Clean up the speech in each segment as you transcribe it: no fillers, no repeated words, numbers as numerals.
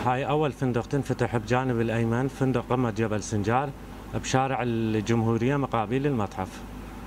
هاي أول فندق تنفتح بجانب الأيمن، فندق قمة جبل سنجار بشارع الجمهورية مقابل المتحف.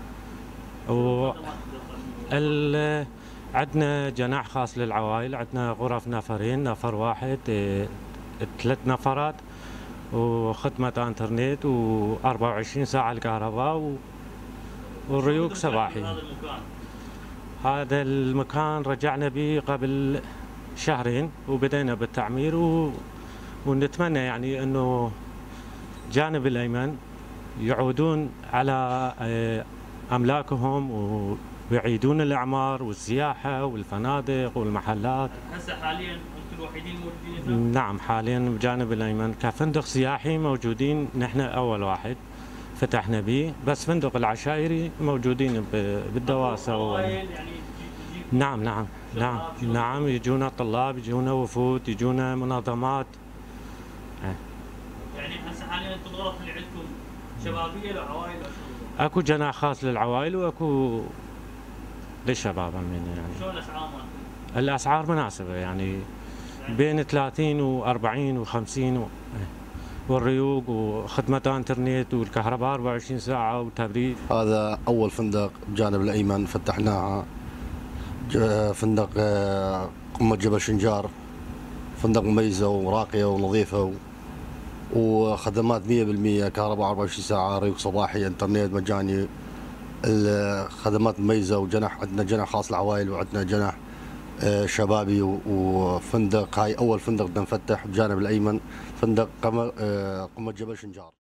عندنا جناح خاص للعوائل، عندنا غرف نفرين، نفر واحد، 3 نفرات، وخدمة انترنت، و24 ساعة الكهرباء، والريوق صباحي. هذا المكان رجعنا به قبل شهرين وبدينا بالتعمير، ونتمنى يعني انه جانب الايمن يعودون على املاكهم ويعيدون الاعمار والسياحه والفنادق والمحلات. هسه حاليا انتم الوحيدين موجودين؟ نعم، حاليا بجانب الايمن كفندق سياحي موجودين، نحن اول واحد فتحنا به، بس فندق العشائري موجودين بالدواسه يعني نعم نعم نعم نعم، يجونا طلاب، يجونا وفود، يجونا منظمات. يعني هسه حاليا انتم الغرف اللي عندكم شبابيه لعوائل ولا شو؟ اكو جناح خاص للعوائل واكو للشباب يعني. شو الاسعار مالكم؟ الاسعار مناسبه يعني بين 30 و40 و50 والريوق وخدمة انترنت والكهرباء 24 ساعة وتبريد. هذا أول فندق بجانب الأيمن فتحناها، فندق قمة جبل شنجار، فندق مميزة وراقية ونظيفة وخدمات 100%، كهرباء 24 ساعة، ريوق صباحي، انترنت مجاني، الخدمات مميزة، وجناح عندنا جناح خاص للعوائل، وعندنا جناح شبابي، وفندق هاي أول فندق بدنا نفتح بجانب الأيمن، فندق قمة جبل شنجار.